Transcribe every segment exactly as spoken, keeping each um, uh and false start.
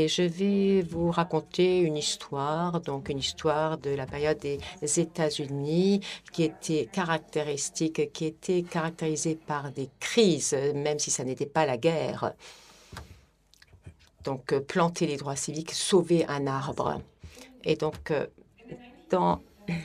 et je vais vous raconter une histoire, donc une histoire de la période des États-Unis qui était caractéristique, qui était caractérisée par des crises, même si ça n'était pas la guerre. Donc, euh, planter les droits civiques, sauver un arbre. Et donc, euh, dans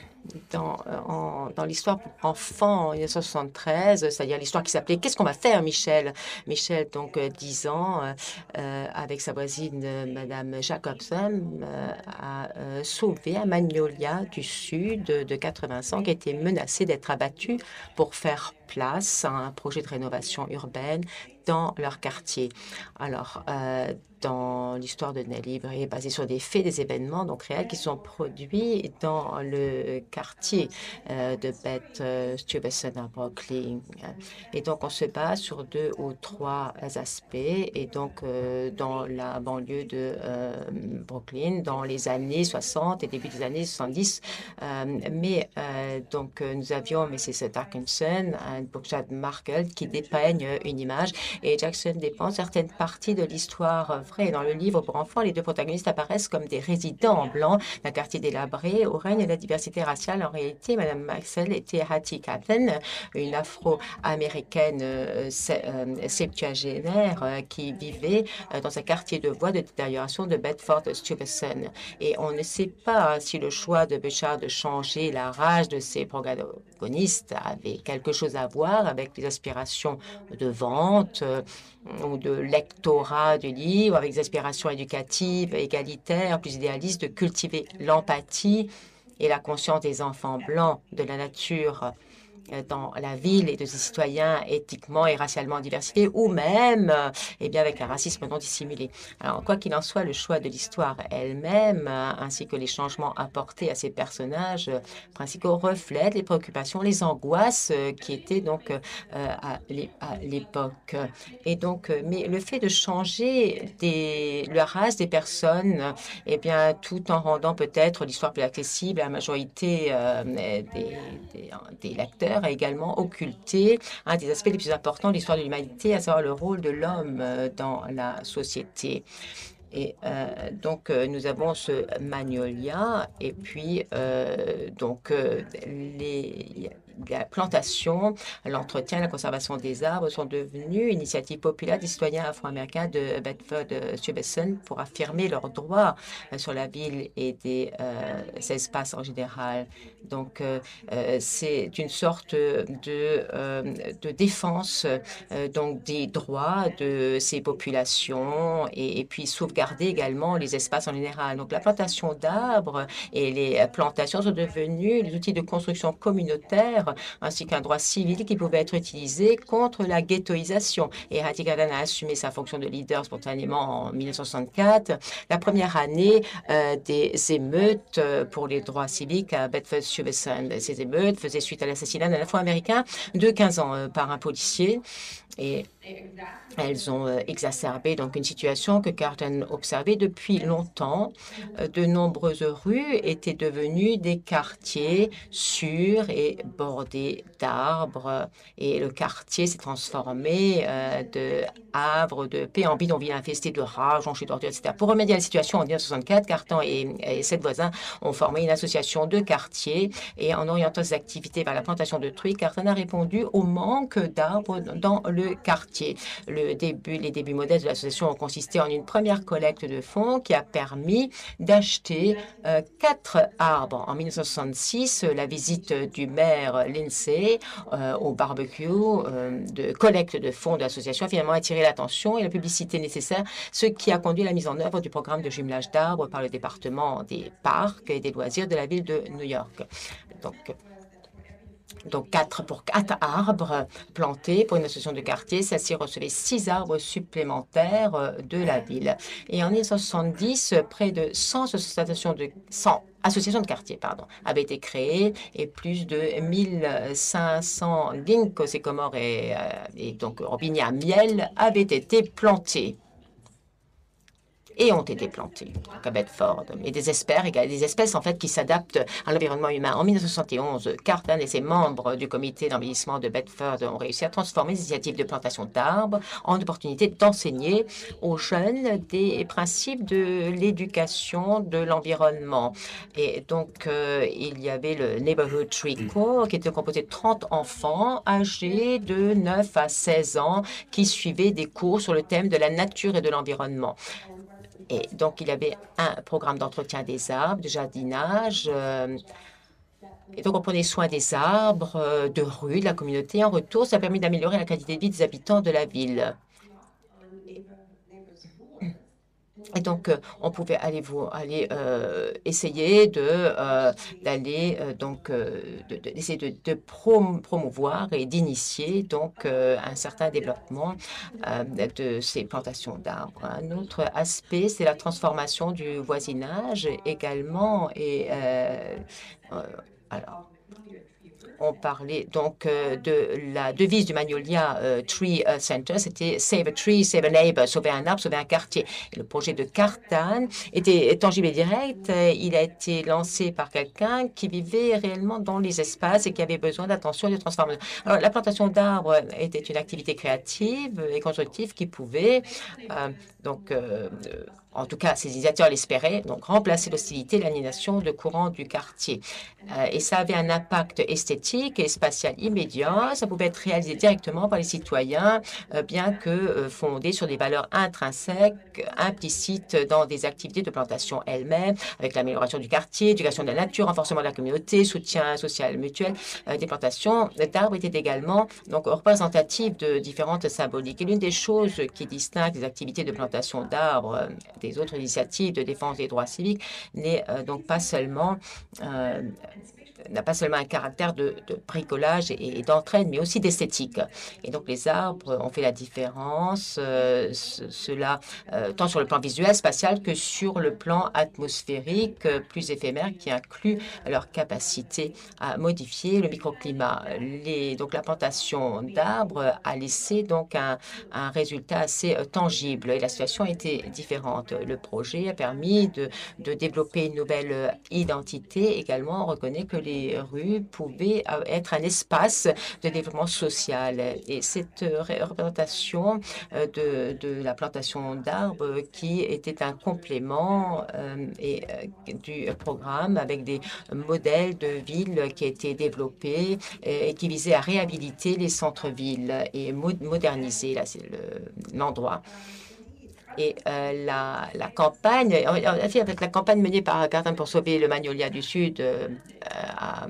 dans, euh, en- dans l'histoire pour enfants en mille neuf cent soixante-treize, c'est-à-dire l'histoire qui s'appelait «Qu'est-ce qu'on va faire, Michel?» Michel, donc euh, dix ans, euh, euh, avec sa voisine euh, Madame Jacobson, euh, a euh, sauvé un magnolia du sud de quatre-vingts ans qui était menacé d'être abattu pour faire place à un projet de rénovation urbaine dans leur quartier. Alors, euh, dans l'histoire de Nelly Bray, basée sur des faits, des événements donc réels qui sont produits dans le quartier euh, de Beth euh, Stuyvesant à Brooklyn. Et donc, on se base sur deux ou trois aspects. Et donc, euh, dans la banlieue de euh, Brooklyn, dans les années soixante et début des années soixante-dix. Euh, mais euh, donc, euh, nous avions missus Atkinson, un Bookshad Markle qui dépeigne une image et Jackson dépeint certaines parties de l'histoire vraie. Dans le livre pour enfants, les deux protagonistes apparaissent comme des résidents blancs d'un quartier délabré où règne la diversité raciale. En réalité, Madame Maxwell était Hattie Cathen, une afro-américaine euh, euh, septuagénaire euh, qui vivait euh, dans un quartier de voie de détérioration de Bedford-Stuyvesant. Et on ne sait pas si le choix de Bouchard de changer la rage de ses protagonistes avait quelque chose à voir avec les aspirations de vente euh, ou de lectorat du livre, avec des aspirations éducatives, égalitaires, plus idéalistes, de cultiver l'empathie et la conscience des enfants blancs de la nature euh, dans la ville et de ses citoyens éthiquement et racialement diversifiés, ou même euh, eh bien, avec un racisme non dissimulé. Alors, quoi qu'il en soit, le choix de l'histoire elle-même, euh, ainsi que les changements apportés à ces personnages euh, principaux, reflètent les préoccupations, les angoisses euh, qui étaient donc euh, à l'époque. Et donc, euh, mais le fait de changer des, la race des personnes, euh, eh bien, tout en rendant peut-être l'histoire plus accessible à la majorité euh, des, des, des lecteurs, a également occulté un des aspects les plus importants de l'histoire de l'humanité, à savoir le rôle de l'homme euh, dans la société. Et euh, donc, euh, nous avons ce magnolia et puis, euh, donc, euh, les, la plantation, l'entretien, la conservation des arbres sont devenus une initiative populaire des citoyens afro-américains de Bedford-Stuyvesant pour affirmer leurs droits euh, sur la ville et des euh, ces espaces en général. Donc, euh, euh, c'est une sorte de, euh, de défense euh, donc des droits de ces populations et, et puis sauvegarder également les espaces en général. Donc, la plantation d'arbres et les plantations sont devenues les outils de construction communautaire ainsi qu'un droit civil qui pouvait être utilisé contre la ghettoisation. Et Hattie Cathen a assumé sa fonction de leader spontanément en mille neuf cent soixante-quatre, la première année euh, des émeutes pour les droits civiques à Bedford-Stuyvesant. Ces émeutes faisaient suite à l'assassinat d'un Afro-Américain de quinze ans euh, par un policier. Et elles ont euh, exacerbé donc une situation que Carton observait depuis longtemps. Euh, de nombreuses rues étaient devenues des quartiers sûrs et bordés d'arbres. Et le quartier s'est transformé euh, de havre de paix en bidonville infesté de rats, jonchés d'ordures, et cetera. Pour remédier à la situation, en mille neuf cent soixante-quatre, Carton et, et sept voisins ont formé une association de quartiers et en orientant ses activités vers la plantation de truies, Carton a répondu au manque d'arbres dans le quartier. Le début, les débuts modestes de l'association ont consisté en une première collecte de fonds qui a permis d'acheter euh, quatre arbres. En mille neuf cent soixante-six, la visite du maire Lindsay euh, au barbecue euh, de collecte de fonds de l'association a finalement attiré l'attention et la publicité nécessaire, ce qui a conduit à la mise en œuvre du programme de jumelage d'arbres par le département des parcs et des loisirs de la ville de New York. Donc, donc quatre pour quatre arbres plantés pour une association de quartier. Celle-ci recevait six arbres supplémentaires euh, de la ville. Et en mille neuf cent soixante-dix, près de cent associations de cent associations de quartier, pardon, avaient été créées et plus de mille cinq cents ginkgos sycomores et, euh, et donc robiniers à miel avaient été plantés. et ont été plantés donc à Bedford. Et des espèces, des espèces en fait qui s'adaptent à l'environnement humain. En mille neuf cent soixante et onze, Cartan et ses membres du comité d'embellissement de Bedford ont réussi à transformer les initiatives de plantation d'arbres en opportunité d'enseigner aux jeunes des principes de l'éducation de l'environnement. Et donc, euh, il y avait le Neighborhood Tree Corps qui était composé de trente enfants âgés de neuf à seize ans qui suivaient des cours sur le thème de la nature et de l'environnement. Et donc, il y avait un programme d'entretien des arbres, de jardinage. Euh, et donc, on prenait soin des arbres, euh, de rue, de la communauté. En retour, ça a permis d'améliorer la qualité de vie des habitants de la ville. Et donc, euh, on pouvait aller, vous, aller euh, essayer de euh, d'aller euh, donc euh, de, de, d'essayer de, de prom promouvoir et d'initier donc euh, un certain développement euh, de ces plantations d'arbres. Un autre aspect, c'est la transformation du voisinage également. Et euh, euh, alors. On parlait donc euh, de la devise du Magnolia euh, Tree Center, c'était Save a Tree, Save a Neighbor, sauver un arbre, sauver un quartier. Et le projet de Cartan était tangible et direct. Il a été lancé par quelqu'un qui vivait réellement dans les espaces et qui avait besoin d'attention et de transformation. Alors, la plantation d'arbres était une activité créative et constructive qui pouvait euh, donc euh, en tout cas, ces initiateurs l'espéraient, donc remplacer l'hostilité et l'aliénation de courants du quartier. Euh, et ça avait un impact esthétique et spatial immédiat. Ça pouvait être réalisé directement par les citoyens, euh, bien que euh, fondé sur des valeurs intrinsèques, implicites dans des activités de plantation elles-mêmes, avec l'amélioration du quartier, éducation de la nature, renforcement de la communauté, soutien social mutuel. Euh, des plantations d'arbres étaient également donc représentatives de différentes symboliques. Et l'une des choses qui distingue les activités de plantation d'arbres euh, des autres initiatives de défense des droits civiques n'est euh, donc pas seulement euh, n'a pas seulement un caractère de, de bricolage et, et d'entraide, mais aussi d'esthétique. Et donc, les arbres ont fait la différence, euh, ce, cela euh, tant sur le plan visuel, spatial, que sur le plan atmosphérique, euh, plus éphémère, qui inclut leur capacité à modifier le microclimat. Les, donc, la plantation d'arbres a laissé donc un, un résultat assez euh, tangible et la situation était différente. Le projet a permis de, de développer une nouvelle identité. Également, on reconnaît que les les rues pouvaient être un espace de développement social. Et cette représentation de, de la plantation d'arbres qui était un complément euh, et, euh, du programme avec des modèles de villes qui étaient développés et qui visaient à réhabiliter les centres-villes et moderniser l'endroit. Et euh, la, la campagne, avec la campagne menée par Cartan pour sauver le Magnolia du Sud, euh, a,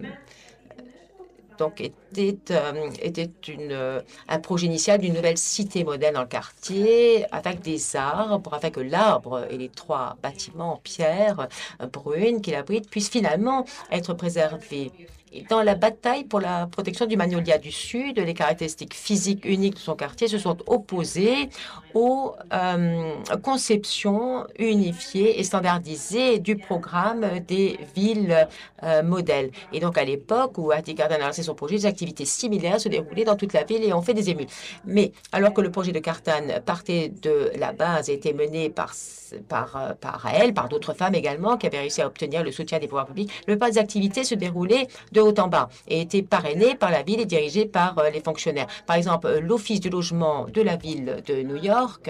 donc était, euh, était une, euh, un projet initial d'une nouvelle cité modèle dans le quartier, avec des arbres, avec l'arbre et les trois bâtiments en pierre euh, brune qui l'abritent puissent finalement être préservés. Dans la bataille pour la protection du Magnolia du Sud, les caractéristiques physiques uniques de son quartier se sont opposées aux euh, conceptions unifiées et standardisées du programme des villes euh, modèles. Et donc, à l'époque où Artie Cartan a lancé son projet, des activités similaires se déroulaient dans toute la ville et ont fait des émules. Mais alors que le projet de Cartan partait de la base et était mené par, par, par elle, par d'autres femmes également, qui avaient réussi à obtenir le soutien des pouvoirs publics, le pas des activités se déroulait de haut en bas et était parrainé par la ville et dirigé par euh, les fonctionnaires. Par exemple, l'Office du logement de la ville de New York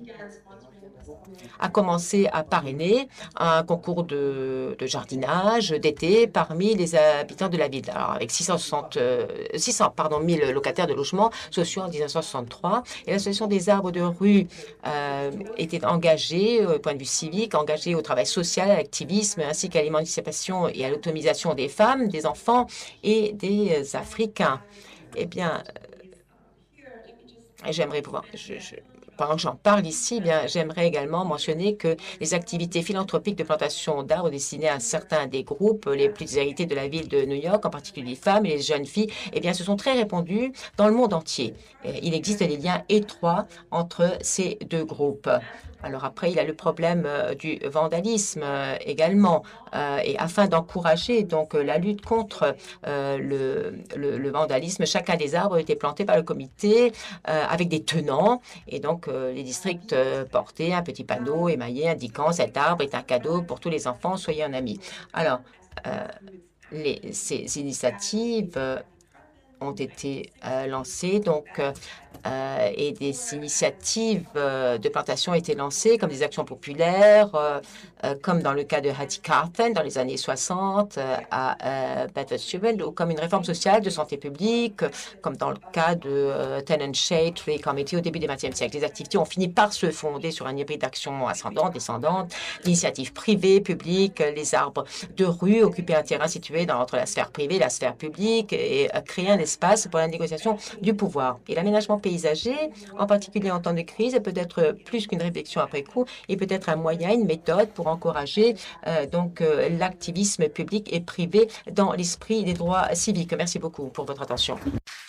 a commencé à parrainer un concours de, de jardinage d'été parmi les habitants de la ville. Alors, avec six cent soixante, euh, six cents pardon, mille locataires de logements sociaux en mille neuf cent soixante-trois. Et l'association des arbres de rue euh, était engagée au point de vue civique, engagée au travail social, à l'activisme, ainsi qu'à l'émancipation et à l'autonomisation des femmes, des enfants et des Africains. Eh bien, j'aimerais pouvoir... Je, je, pendant que j'en parle ici, eh bien, j'aimerais également mentionner que les activités philanthropiques de plantation d'arbres destinées à certains des groupes les plus hérités de la ville de New York, en particulier les femmes et les jeunes filles, eh bien, se sont très répandues dans le monde entier. Il existe des liens étroits entre ces deux groupes. Alors après, il y a le problème euh, du vandalisme euh, également. Euh, et afin d'encourager donc euh, la lutte contre euh, le, le, le vandalisme, chacun des arbres était planté par le comité euh, avec des tenants. Et donc, euh, les districts euh, portaient un petit panneau émaillé indiquant cet arbre est un cadeau pour tous les enfants, soyez un ami. Alors, euh, les, ces initiatives euh, ont été euh, lancées, donc, euh, euh, et des initiatives euh, de plantation ont été lancées, comme des actions populaires, euh, euh, comme dans le cas de Hattie Carthen dans les années soixante euh, à euh, Bedford-Stuyvesant, ou comme une réforme sociale de santé publique, comme dans le cas de euh, Tenant Shade Tree Committee au début du vingtième siècle. Les activités ont fini par se fonder sur un hybride d'action ascendante, descendante, d'initiatives privées, publiques, les arbres de rue, occuper un terrain situé dans, entre la sphère privée et la sphère publique, et euh, créer un espace pour la négociation du pouvoir. Et l'aménagement paysager, en particulier en temps de crise, peut être plus qu'une réflexion après coup, et peut être un moyen, une méthode pour encourager euh, donc euh, l'activisme public et privé dans l'esprit des droits civiques. Merci beaucoup pour votre attention.